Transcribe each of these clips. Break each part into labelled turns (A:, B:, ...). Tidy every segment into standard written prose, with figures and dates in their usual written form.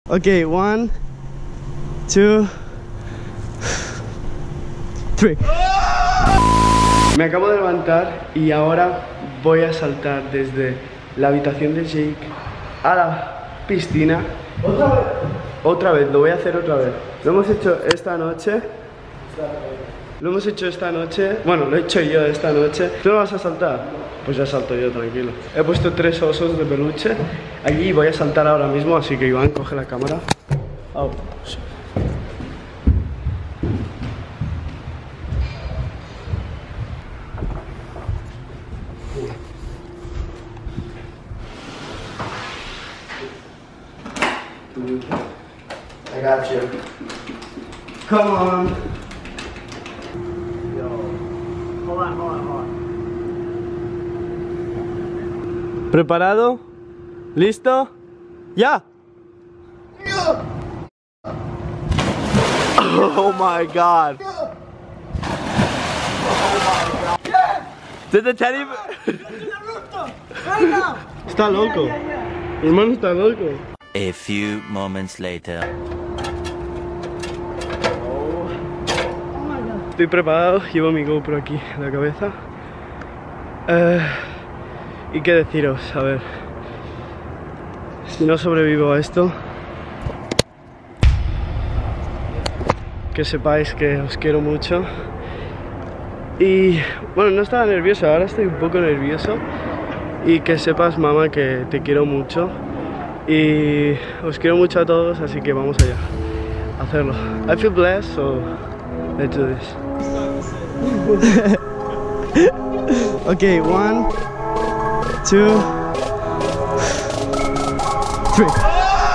A: Ok, 1, 2, 3. Me acabo de levantar y ahora voy a saltar desde la habitación de Jake a la piscina. Otra vez, lo voy a hacer otra vez. Lo hemos hecho esta noche. Bueno, lo he hecho yo esta noche. ¿Tú no vas a saltar? Pues ya salto yo, tranquilo. He puesto 3 osos de peluche allí y voy a saltar ahora mismo, así que Iván, coge la cámara. Oh, shit. I got you. Come on. Yo. Hold on. ¿Preparado? ¿Listo? ¡Ya! Oh my god. Did the teddy... Está loco. Mi hermano está loco.
B: A few moments later.
A: Estoy preparado, llevo mi GoPro aquí en la cabeza. ¿Y qué deciros? A ver, si no sobrevivo a esto, que sepáis que os quiero mucho. Y bueno, no estaba nervioso, ahora estoy un poco nervioso. Y que sepas, mamá, que te quiero mucho. Y os quiero mucho a todos, así que vamos allá a hacerlo. I feel blessed, so let's do this. Okay, 1, 2, 3.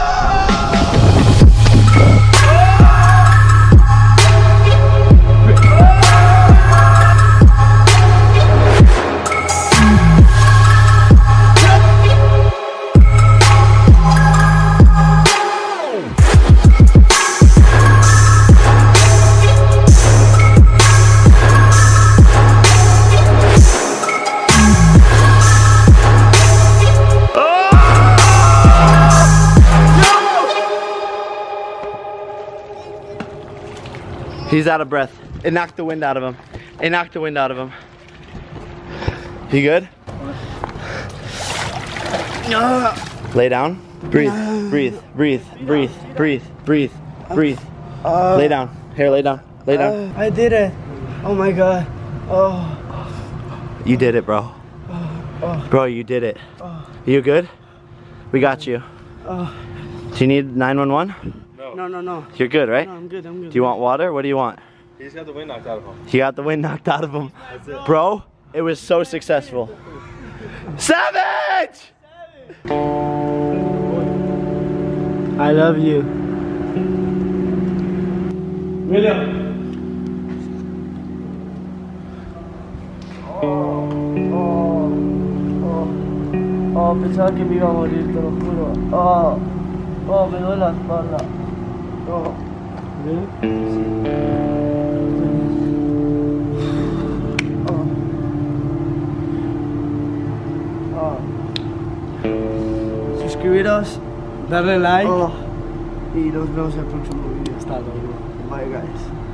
A: He's out of breath. It knocked the wind out of him. You good? Lay down. Breathe. Lay down. Here, lay down. I did it. Oh my god. Oh. You did it, bro. Bro, you did it. You good? We got you. Do you need 911? No. You're good, right? No, I'm good. Do you want water? What do you want?
C: He's got the wind knocked out of him.
A: He got the wind knocked out of him. Bro, it was so successful. Savage! I love you. William. Oh, pensaba que me iba a morir, te lo juro. Oh, me duele la espalda. Oh. Suscribiros, darle like y nos vemos en el próximo vídeo. Hasta luego. Bye guys.